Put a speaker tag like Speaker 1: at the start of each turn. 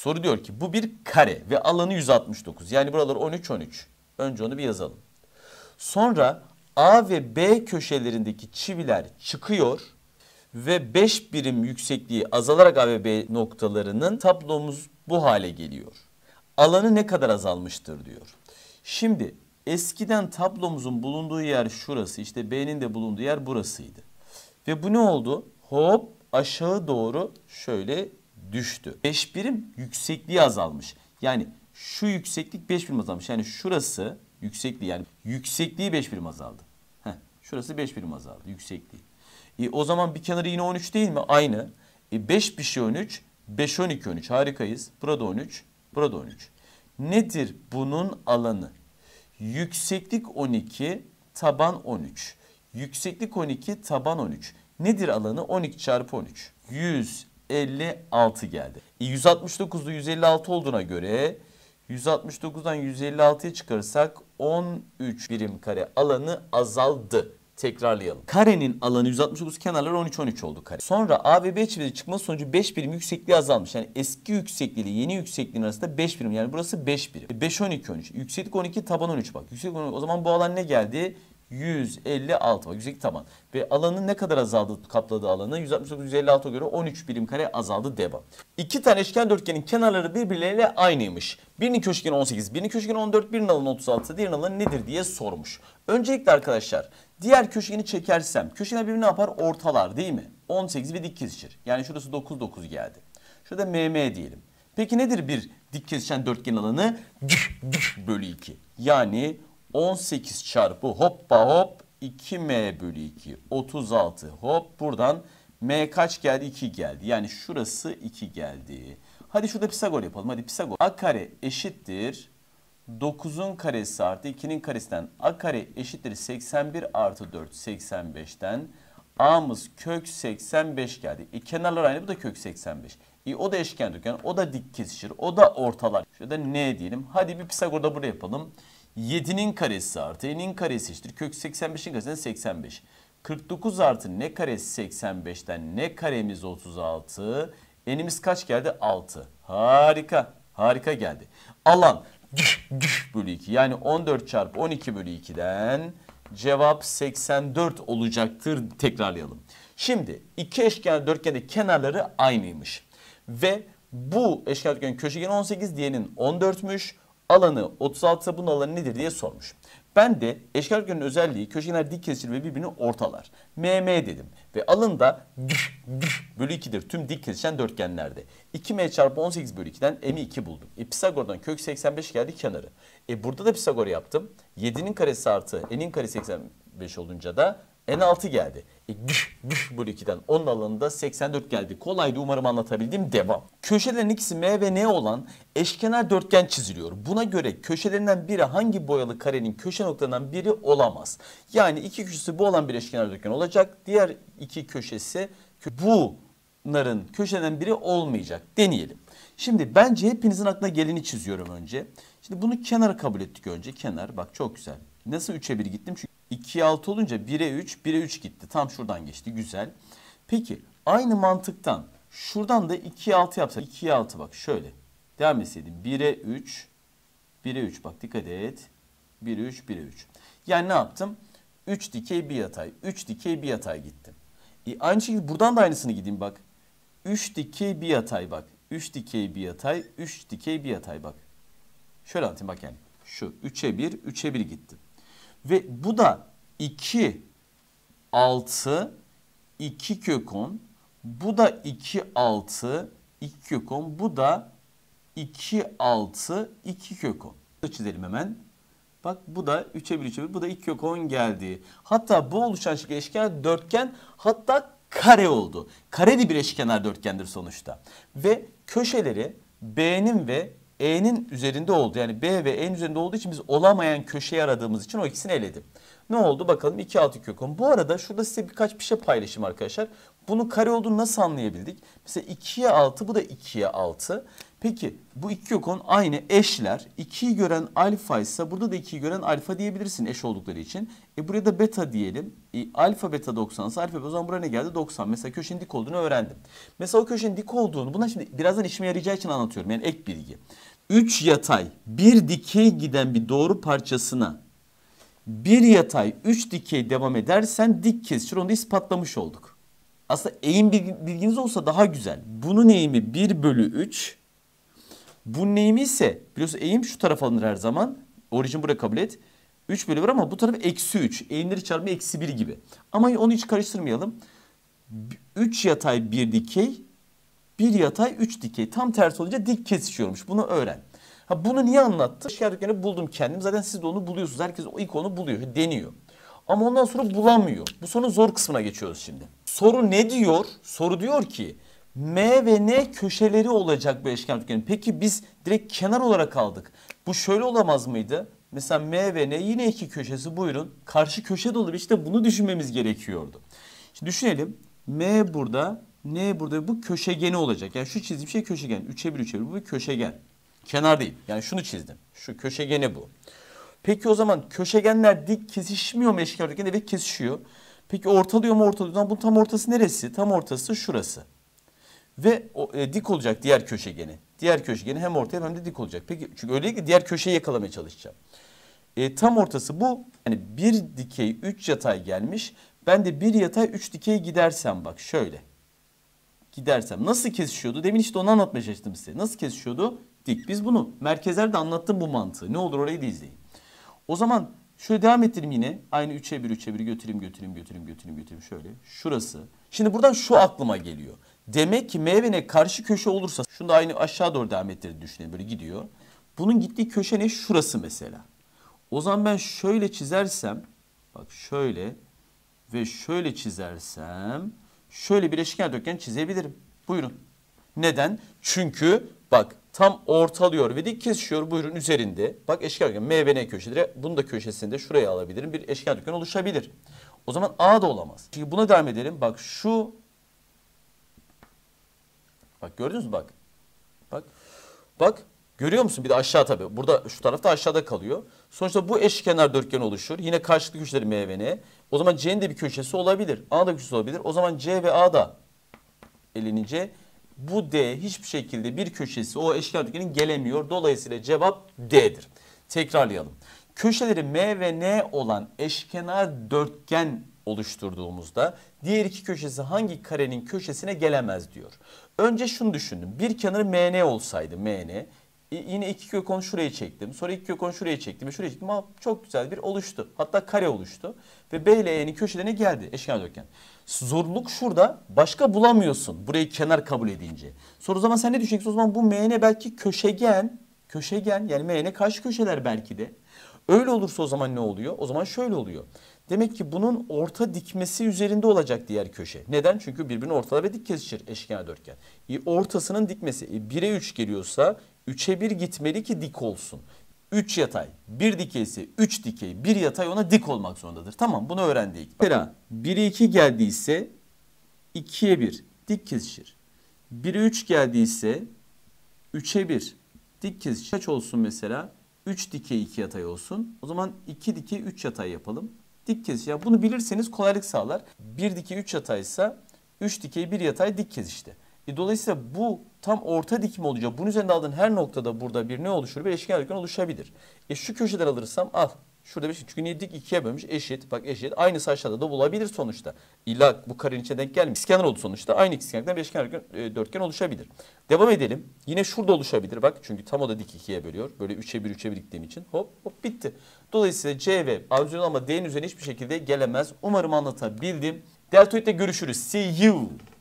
Speaker 1: Soru diyor ki bu bir kare ve alanı 169. Yani buralar 13, 13. Önce onu bir yazalım. Sonra A ve B köşelerindeki çiviler çıkıyor ve 5 birim yüksekliği azalarak A ve B noktalarının tablomuz bu hale geliyor. Alanı ne kadar azalmıştır diyor. Şimdi eskiden tablomuzun bulunduğu yer şurası, işte B'nin de bulunduğu yer burasıydı. Ve bu ne oldu? Hop aşağı doğru şöyle düştü. 5 birim yüksekliği azalmış. Yani şu yükseklik 5 birim azalmış. Yani şurası yüksekliği, yani yüksekliği 5 birim azaldı. Şurası 5 birim azaldı yüksekliği. O zaman bir kenarı yine 13 değil mi? Aynı. 5 bir şey 13, 5 12 13. Harikayız. Burada 13, burada 13. Nedir bunun alanı? Yükseklik 12, taban 13. Yükseklik 12, taban 13. Nedir alanı? 12 çarpı 13. 156 geldi. 169'da 156 olduğuna göre 169'dan 156'ya çıkarırsak 13 birim kare alanı azaldı. Tekrarlayalım. Karenin alanı 169, kenarları 13 13 oldu kare. Sonra A ve B çivileri çıkması sonucu 5 birim yüksekliği azalmış. Yani eski yüksekliği ile yeni yüksekliğin arasında 5 birim. Yani burası 5 birim. 5 12 13. Yükseklik 12, taban 13 bak. Yükseklik 12. O zaman bu alan ne geldi? 156 bak, yükseklik taban. Ve alanın ne kadar azaldı, kapladığı alanı 169 156'a göre 13 birim kare azaldı devam. İki tane eşkenar dörtgenin kenarları birbirleriyle aynıymış. Birinin köşegeni 18, birinin köşegeni 14, birinin alanı 36, diğerinin alanı nedir diye sormuş. Öncelikle arkadaşlar diğer köşegeni çekersem köşeler birbirini ne yapar? Ortalar değil mi? 18 ve dik kesişir. Yani şurası 9 9 geldi. Şurada MM diyelim. Peki nedir bir dik kesişen dörtgenin alanı? Bölü 2. Yani 18 çarpı hoppa hop 2m bölü 2 36 hop buradan m kaç geldi? 2 geldi. Yani şurası 2 geldi. Hadi şurada Pisagor yapalım. Hadi Pisagor. A kare eşittir 9'un karesi artı 2'nin karesinden a kare eşittir 81 artı 4 85'ten a'mız kök 85 geldi. Kenarlar aynı, bu da kök 85. O da eşkenar dörtgen, o da dik kesişir, o da ortalar. Şurada n diyelim. Hadi bir Pisagor'da buraya yapalım. 7'nin karesi artı n'in karesi eşittir kök 85'in karesinden 85. 49 artı n karesi 85'ten n karemiz 36. N'imiz kaç geldi? 6. Harika. Harika geldi. Alan bölü 2. Yani 14 çarpı 12 bölü 2'den cevap 84 olacaktır. Tekrarlayalım. Şimdi iki eşkenar dörtgende kenarları aynıymış. Ve bu eşkenar dörtgenin köşegeni 18, diğerinin 14'müş. Alanı 36, bunun alanı nedir diye sormuş. Ben de eşkenar dörtgenin özelliği köşegenler dik kesişir ve birbirini ortalar. MM dedim. Ve alanı da bölü 2'dir tüm dik kesişen dörtgenlerde. 2m çarpı 18 bölü 2'den m'i 2 buldum. Pisagor'dan kök 85 geldi kenarı. Burada da Pisagor yaptım. 7'nin karesi artı n'in karesi 85 olunca da n6 geldi. Bölü 2'den onun alanında 84 geldi. Kolaydı, umarım anlatabildim. Devam. Köşelerin ikisi m ve n olan eşkenar dörtgen çiziliyor. Buna göre köşelerinden biri hangi boyalı karenin köşe noktalarından biri olamaz. Yani iki köşesi bu olan bir eşkenar dörtgen olacak. Diğer iki köşesi bunların köşelerinden biri olmayacak. Deneyelim. Şimdi bence hepinizin aklına geleni çiziyorum önce. Şimdi bunu kenara kabul ettik önce. Kenar bak çok güzel. Nasıl 3'e 1 gittim? Çünkü 2'ye 6 olunca 1'e 3, 1'e 3 gitti. Tam şuradan geçti. Güzel. Peki aynı mantıktan şuradan da 2'ye 6 yapsak. 2'ye 6 bak şöyle. Devam etseydim. 1'e 3, 1'e 3 bak dikkat et. 1'e 3, 1'e 3. Yani ne yaptım? 3 dikey bir yatay. 3 dikey bir yatay gittim. Aynı şekilde buradan da aynısını gideyim bak. 3 dikey bir yatay bak. 3 dikey bir yatay, 3 dikey bir yatay bak. Şöyle anlatayım bak yani. Şu 3'e 1, 3'e 1 gitti. Ve bu da 2, 6, 2 kök 10. Bu da 2, 6, 2 kök 10. Bu da 2, 6, 2 kök 10. Çizelim hemen. Bak bu da 3'e 1, 3'e 1. Bu da 2 kök 10 geldi. Hatta bu oluşan şekil eşkenar dörtgen hatta kare oldu. Kare de bir eşkenar dörtgendir sonuçta. Ve köşeleri B'nin ve E'nin üzerinde oldu. Yani B ve E'nin üzerinde olduğu için biz olamayan köşeyi aradığımız için o ikisini eledim. Ne oldu bakalım 2 6 kök 10. Bu arada şurada size birkaç bir şey paylaşayım arkadaşlar. Bunun kare olduğunu nasıl anlayabildik? Mesela 2'ye 6 bu da 2'ye 6. Peki bu 2 kök 10 aynı eşler. 2'yi gören alfa ise burada da 2'yi gören alfa diyebilirsin eş oldukları için. Buraya da beta diyelim. Alfa beta 90 ise alfa beta o zaman buraya ne geldi? 90. Mesela köşenin dik olduğunu öğrendim. Mesela o köşenin dik olduğunu buna şimdi birazdan işime yarayacağı için anlatıyorum. Yani ek bilgi. 3 yatay, 1 dikey giden bir doğru parçasına 1 yatay, 3 dikey devam edersen dik kesişir. Onu da ispatlamış olduk. Aslında eğim bilginiz olsa daha güzel. Bunun eğimi 1 bölü 3. Bunun eğimi ise biliyorsun eğim şu tarafa alınır her zaman. Orijin buraya kabul et. 3 bölü 1 ama bu taraf eksi 3. Eğimleri çarpımı eksi 1 gibi. Ama onu hiç karıştırmayalım. 3 yatay 1 dikey. 1 yatay 3 dikey. Tam tersi olunca dik kesişiyormuş. Bunu öğren. Bunu niye anlattım? Eşkenar dörtgeni buldum kendim. Zaten siz de onu buluyorsunuz. Herkes ilk onu buluyor, deniyor. Ama ondan sonra bulamıyor. Bu sorunun zor kısmına geçiyoruz şimdi. Soru ne diyor? Soru diyor ki M ve N köşeleri olacak bu eşkenar dörtgenin. Peki biz direkt kenar olarak aldık. Bu şöyle olamaz mıydı? Mesela M ve N yine iki köşesi buyurun. Karşı köşe de olur. İşte bunu düşünmemiz gerekiyordu. Şimdi düşünelim. M burada, N burada bu köşegeni olacak. Yani şu çizdiğim şey köşegen. 3'e 1, 3'e 1 bu bir köşegen. Kenar değil. Yani şunu çizdim. Şu köşegeni bu. Peki o zaman köşegenler dik kesişmiyor mu eşkenar dörtgende? Evet kesişiyor. Peki ortalıyor mu ortalıyor? Bunun tam ortası neresi? Tam ortası şurası. Ve dik olacak diğer köşegeni. Diğer köşegeni hem ortaya hem de dik olacak. Peki çünkü öyle ki diğer köşeyi yakalamaya çalışacağım. Tam ortası bu. Yani bir dikey 3 yatay gelmiş. Ben de bir yatay 3 dikey gidersem bak şöyle. Gidersem nasıl kesişiyordu? Demin işte onu anlatmaya çalıştım size. Nasıl kesişiyordu? Dik. Biz bunu merkezlerde anlattım bu mantığı. Ne olur orayı da izleyin. O zaman şöyle devam ettireyim yine. Aynı 3'e 1, 3'e 1 götüreyim şöyle. Şurası. Şimdi buradan şu aklıma geliyor. Demek ki M ve N karşı köşe olursa şunu da aynı aşağı doğru devam ettirdiğini düşünelim. Böyle gidiyor. Bunun gittiği köşe ne? Şurası mesela. O zaman ben şöyle çizersem bak şöyle ve şöyle çizersem şöyle bir eşkenar dörtgen çizebilirim. Buyurun. Neden? Çünkü bak tam ortalıyor ve dik kesişiyor buyurun üzerinde. Bak eşkenar dörtgen M ve N köşeleri. Bunu da köşesinde şuraya alabilirim. Bir eşkenar dörtgen oluşabilir. O zaman A da olamaz. Çünkü buna devam edelim. Bak şu. Bak gördünüz mü bak. Bak. Bak. Görüyor musun? Bir de aşağı tabii. Burada şu tarafta aşağıda kalıyor. Sonuçta bu eşkenar dörtgen oluşur. Yine karşılıklı köşeleri M ve N. O zaman C'nin de bir köşesi olabilir. A'da bir köşesi olabilir. O zaman C ve A da elinince bu D hiçbir şekilde bir köşesi o eşkenar dörtgenin gelemiyor. Dolayısıyla cevap D'dir. Tekrarlayalım. Köşeleri M ve N olan eşkenar dörtgen oluşturduğumuzda diğer iki köşesi hangi karenin köşesine gelemez diyor. Önce şunu düşündüm. Bir kenarı MN olsaydı MN. Yine 2 kök 10 şuraya çektim. Sonra 2 kök 10 şuraya çektim ve şuraya çektim. Ama çok güzel bir oluştu. Hatta kare oluştu. Ve B ile E'nin köşelerine geldi eşkenar dörtgen. Zorluk şurada. Başka bulamıyorsun. Burayı kenar kabul edince. Sonra o zaman sen ne düşüneceksin? O zaman bu MN belki köşegen. Köşegen yani MN karşı köşeler belki de. Öyle olursa o zaman ne oluyor? O zaman şöyle oluyor. Demek ki bunun orta dikmesi üzerinde olacak diğer köşe. Neden? Çünkü birbirini ortalar ve dik kesişir eşkenar dörtgen. Ortasının dikmesi 1'e 3 geliyorsa 3'e 1 gitmeli ki dik olsun. 3 yatay, 1 dikey ise 3 dikey, 1 yatay ona dik olmak zorundadır. Tamam bunu öğrendik. Mesela 1'e 2 geldiyse 2'ye 1 dik kesişir. 1'e 3 geldiyse 3'e 1 dik kesişir. Kaç olsun mesela? 3 dikey 2 yatay olsun. O zaman 2 dikey 3 yatay yapalım. Dik kesişir. Ya bunu bilirseniz kolaylık sağlar. 1 dikey 3 yataysa 3 dikey 1 yatay dik kesişti. Dolayısıyla bu tam orta dik mi olacak? Bunun üzerinde aldığın her noktada burada bir ne oluşur? Bir eşkenar dörtgen oluşabilir. Şu köşeden alırsam al. Şurada bir şey. Çünkü niye dik ikiye bölmüş? Eşit. Bak eşit. Aynısı aşağıda da bulabilir sonuçta. İlla bu karenin içine denk gelmiyor. İkizkenar oldu sonuçta. Aynı ikizkenardan bir eşkenar dörtgen oluşabilir. Devam edelim. Yine şurada oluşabilir. Bak çünkü tam o da dik ikiye bölüyor. Böyle 3'e 1 3'e 1 diktiğim için. Hop hop bitti. Dolayısıyla C ve arzunun ama D'nin üzerine hiçbir şekilde gelemez. Umarım anlatabildim. Deltoid'de görüşürüz. See you.